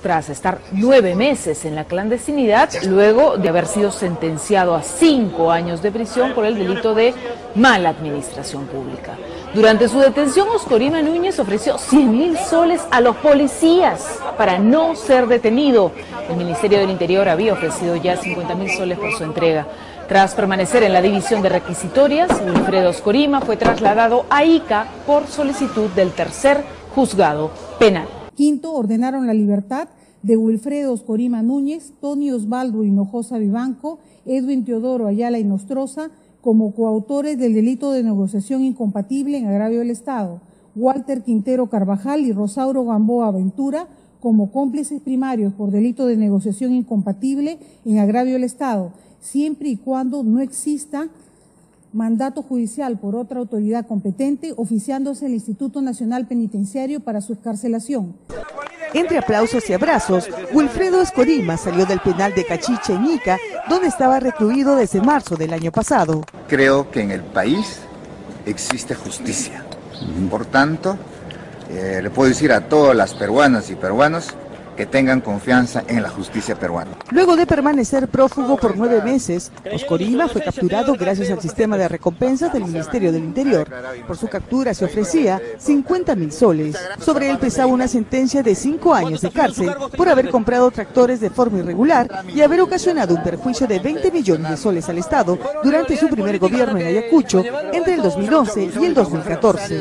tras estar 9 meses en la clandestinidad, luego de haber sido sentenciado a 5 años de prisión por el delito de mala administración pública. Durante su detención, Oscorima Núñez ofreció 100.000 soles a los policías para no ser detenido. El Ministerio del Interior había ofrecido ya 50.000 soles por su entrega. Tras permanecer en la división de requisitorias, Wilfredo Oscorima fue trasladado a Ica por solicitud del tercer juzgado penal. Quinto, ordenaron la libertad de Wilfredo Oscorima Núñez, Tony Osvaldo Hinojosa Vivanco, Edwin Teodoro Ayala Inostroza, como coautores del delito de negociación incompatible en agravio del Estado, Walter Quintero Carvajal y Rosauro Gamboa Ventura, como cómplices primarios por delito de negociación incompatible en agravio del Estado, siempre y cuando no exista mandato judicial por otra autoridad competente, oficiándose el Instituto Nacional Penitenciario para su excarcelación. Entre aplausos y abrazos, Wilfredo Oscorima salió del penal de Cachiche en Ica, donde estaba recluido desde marzo del año pasado. Creo que en el país existe justicia. Por tanto, le puedo decir a todas las peruanas y peruanos que tengan confianza en la justicia peruana. Luego de permanecer prófugo por 9 meses, Oscorima fue capturado gracias al sistema de recompensas del Ministerio del Interior. Por su captura se ofrecía 50.000 soles. Sobre él pesaba una sentencia de 5 años de cárcel por haber comprado tractores de forma irregular y haber ocasionado un perjuicio de 20 millones de soles al Estado durante su primer gobierno en Ayacucho entre el 2011 y el 2014.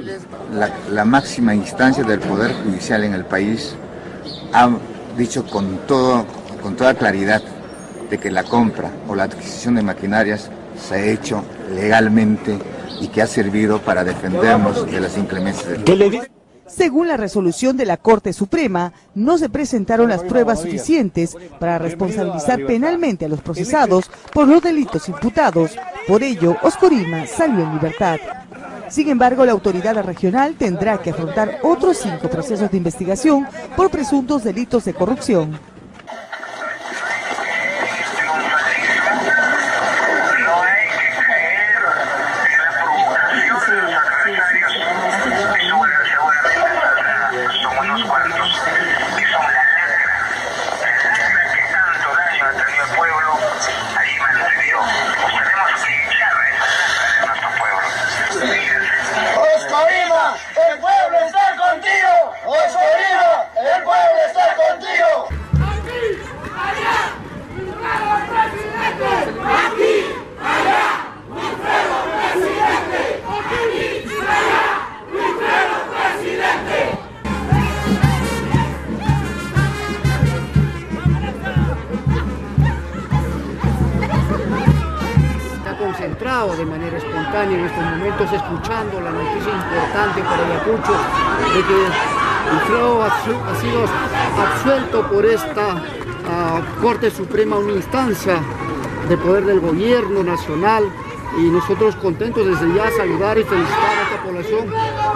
La máxima instancia del Poder Judicial en el país ha dicho con toda claridad de que la compra o la adquisición de maquinarias se ha hecho legalmente y que ha servido para defendernos de las inclemencias del tiempo. Según la resolución de la Corte Suprema, no se presentaron las pruebas suficientes para responsabilizar penalmente a los procesados por los delitos imputados. Por ello, Oscorima salió en libertad. Sin embargo, la autoridad regional tendrá que afrontar otros 5 procesos de investigación por presuntos delitos de corrupción. ¡El pueblo está contigo! ¡Oscorima! ¡El pueblo está contigo! ¡Aquí! ¡Allá! ¡Wilfredo presidente! ¡Aquí! ¡Allá! ¡Wilfredo presidente! ¡Aquí! ¡Allá! ¡Wilfredo presidente! Concentrado de manera espontánea en estos momentos, escuchando la noticia importante para Ayacucho de que Wilfredo ha sido absuelto por esta Corte Suprema, una instancia de poder del gobierno nacional, y nosotros contentos desde ya saludar y felicitar a esta población.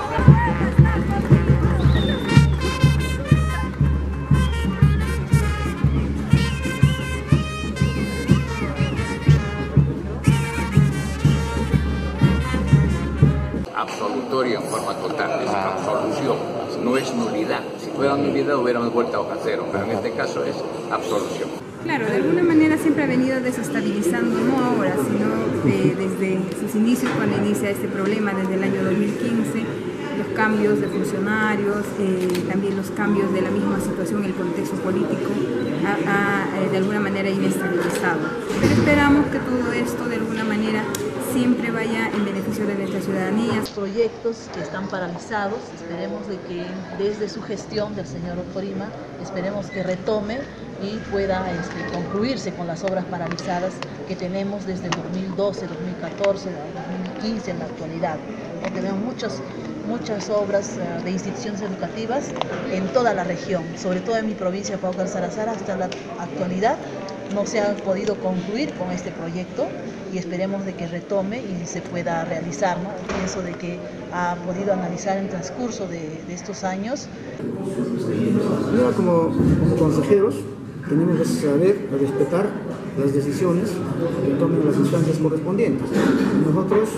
Absolutorio en forma total, es absolución, no es nulidad. Si fuera nulidad hubiéramos vuelto a hoja cero, pero en este caso es absolución. Claro, de alguna manera siempre ha venido desestabilizando, no ahora, sino desde sus inicios, cuando inicia este problema, desde el año 2015, los cambios de funcionarios, también los cambios de la misma situación, el contexto político, de alguna manera inestabilizado. Pero esperamos que todo esto, de alguna manera, siempre vaya en beneficio de nuestra ciudadanía. Proyectos que están paralizados, esperemos de que desde su gestión del señor Oscorima, esperemos que retome y pueda concluirse con las obras paralizadas que tenemos desde el 2012, 2014, 2015 en la actualidad. Tenemos muchas obras de instituciones educativas en toda la región, sobre todo en mi provincia de Paucar Salazar. Hasta la actualidad no se ha podido concluir con este proyecto y esperemos de que retome y se pueda realizar, ¿no? Pienso de que ha podido analizar en el transcurso de estos años. Mira, como consejeros tenemos que saber respetar las decisiones que tomen las instancias correspondientes. Nosotros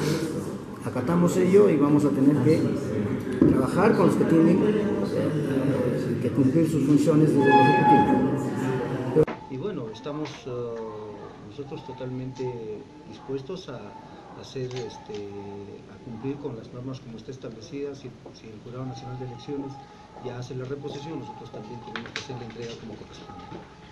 acatamos ello y vamos a tener que trabajar con los que cumplir sus funciones desde el Ejecutivo. Y bueno, estamos nosotros totalmente dispuestos a cumplir con las normas como está establecidas. Si el Jurado Nacional de Elecciones ya hace la reposición, nosotros también tenemos que hacer la entrega como corresponde.